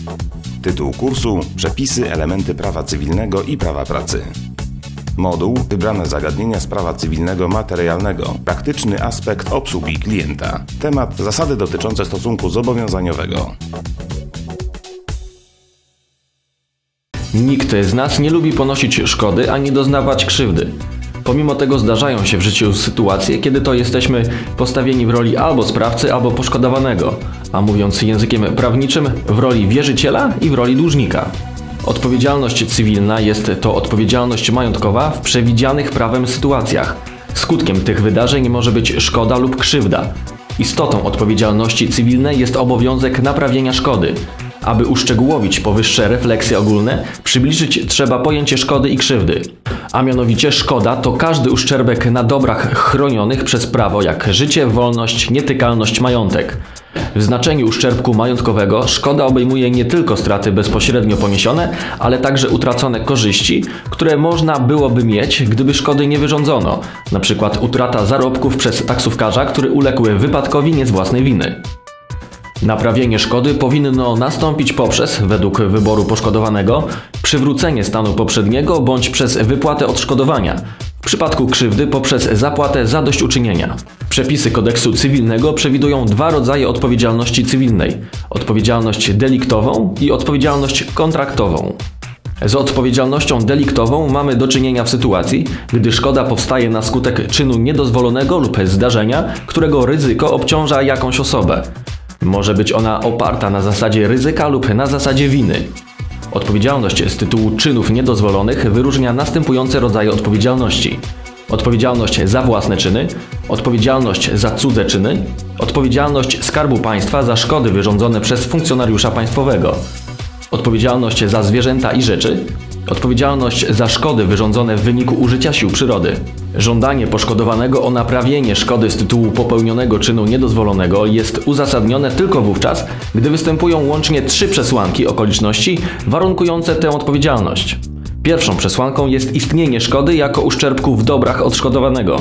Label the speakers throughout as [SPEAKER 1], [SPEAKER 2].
[SPEAKER 1] Tytuł kursu: Przepisy, elementy prawa cywilnego i prawa pracy. Moduł: wybrane zagadnienia z prawa cywilnego materialnego, praktyczny aspekt obsługi klienta. Temat: zasady dotyczące stosunku zobowiązaniowego.
[SPEAKER 2] Nikt z nas nie lubi ponosić szkody ani doznawać krzywdy. Pomimo tego zdarzają się w życiu sytuacje, kiedy to jesteśmy postawieni w roli albo sprawcy, albo poszkodowanego, a mówiąc językiem prawniczym, w roli wierzyciela i w roli dłużnika. Odpowiedzialność cywilna jest to odpowiedzialność majątkowa w przewidzianych prawem sytuacjach. Skutkiem tych wydarzeń może być szkoda lub krzywda. Istotą odpowiedzialności cywilnej jest obowiązek naprawienia szkody. Aby uszczegółowić powyższe refleksje ogólne, przybliżyć trzeba pojęcie szkody i krzywdy. A mianowicie szkoda to każdy uszczerbek na dobrach chronionych przez prawo, jak życie, wolność, nietykalność, majątek. W znaczeniu uszczerbku majątkowego szkoda obejmuje nie tylko straty bezpośrednio poniesione, ale także utracone korzyści, które można byłoby mieć, gdyby szkody nie wyrządzono, np. utrata zarobków przez taksówkarza, który uległ wypadkowi nie z własnej winy. Naprawienie szkody powinno nastąpić poprzez, według wyboru poszkodowanego, przywrócenie stanu poprzedniego bądź przez wypłatę odszkodowania. W przypadku krzywdy poprzez zapłatę zadośćuczynienia. Przepisy kodeksu cywilnego przewidują dwa rodzaje odpowiedzialności cywilnej: odpowiedzialność deliktową i odpowiedzialność kontraktową. Z odpowiedzialnością deliktową mamy do czynienia w sytuacji, gdy szkoda powstaje na skutek czynu niedozwolonego lub zdarzenia, którego ryzyko obciąża jakąś osobę. Może być ona oparta na zasadzie ryzyka lub na zasadzie winy. Odpowiedzialność z tytułu czynów niedozwolonych wyróżnia następujące rodzaje odpowiedzialności: odpowiedzialność za własne czyny, odpowiedzialność za cudze czyny, odpowiedzialność Skarbu Państwa za szkody wyrządzone przez funkcjonariusza państwowego, odpowiedzialność za zwierzęta i rzeczy, odpowiedzialność za szkody wyrządzone w wyniku użycia sił przyrody. Żądanie poszkodowanego o naprawienie szkody z tytułu popełnionego czynu niedozwolonego jest uzasadnione tylko wówczas, gdy występują łącznie 3 przesłanki okoliczności warunkujące tę odpowiedzialność. Pierwszą przesłanką jest istnienie szkody jako uszczerbku w dobrach odszkodowanego.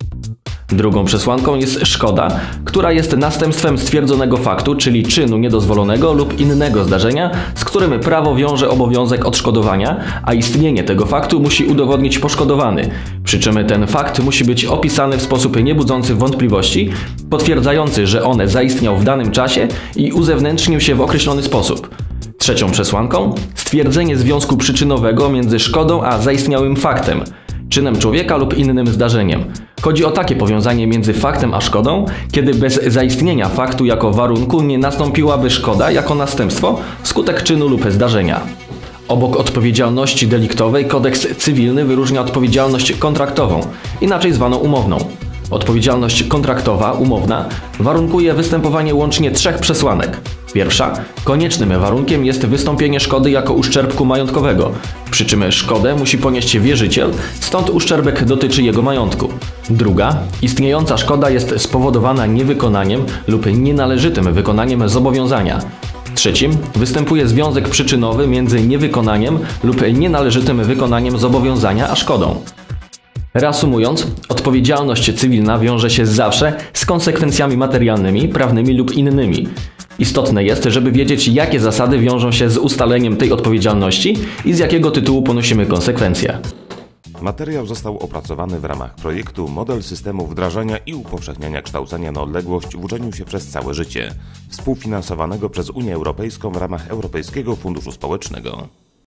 [SPEAKER 2] Drugą przesłanką jest szkoda, która jest następstwem stwierdzonego faktu, czyli czynu niedozwolonego lub innego zdarzenia, z którym prawo wiąże obowiązek odszkodowania, a istnienie tego faktu musi udowodnić poszkodowany. Przy czym ten fakt musi być opisany w sposób niebudzący wątpliwości, potwierdzający, że on zaistniał w danym czasie i uzewnętrznił się w określony sposób. Trzecią przesłanką – stwierdzenie związku przyczynowego między szkodą a zaistniałym faktem, czynem człowieka lub innym zdarzeniem. Chodzi o takie powiązanie między faktem a szkodą, kiedy bez zaistnienia faktu jako warunku nie nastąpiłaby szkoda jako następstwo wskutek czynu lub zdarzenia. Obok odpowiedzialności deliktowej kodeks cywilny wyróżnia odpowiedzialność kontraktową, inaczej zwaną umowną. Odpowiedzialność kontraktowa, umowna, warunkuje występowanie łącznie 3 przesłanek. Pierwsza, koniecznym warunkiem jest wystąpienie szkody jako uszczerbku majątkowego, przy czym szkodę musi ponieść wierzyciel, stąd uszczerbek dotyczy jego majątku. Druga, istniejąca szkoda jest spowodowana niewykonaniem lub nienależytym wykonaniem zobowiązania. Trzecim, występuje związek przyczynowy między niewykonaniem lub nienależytym wykonaniem zobowiązania a szkodą. Reasumując, odpowiedzialność cywilna wiąże się zawsze z konsekwencjami materialnymi, prawnymi lub innymi. Istotne jest, żeby wiedzieć, jakie zasady wiążą się z ustaleniem tej odpowiedzialności i z jakiego tytułu ponosimy konsekwencje.
[SPEAKER 1] Materiał został opracowany w ramach projektu Model systemu wdrażania i upowszechniania kształcenia na odległość w uczeniu się przez całe życie, współfinansowanego przez Unię Europejską w ramach Europejskiego Funduszu Społecznego.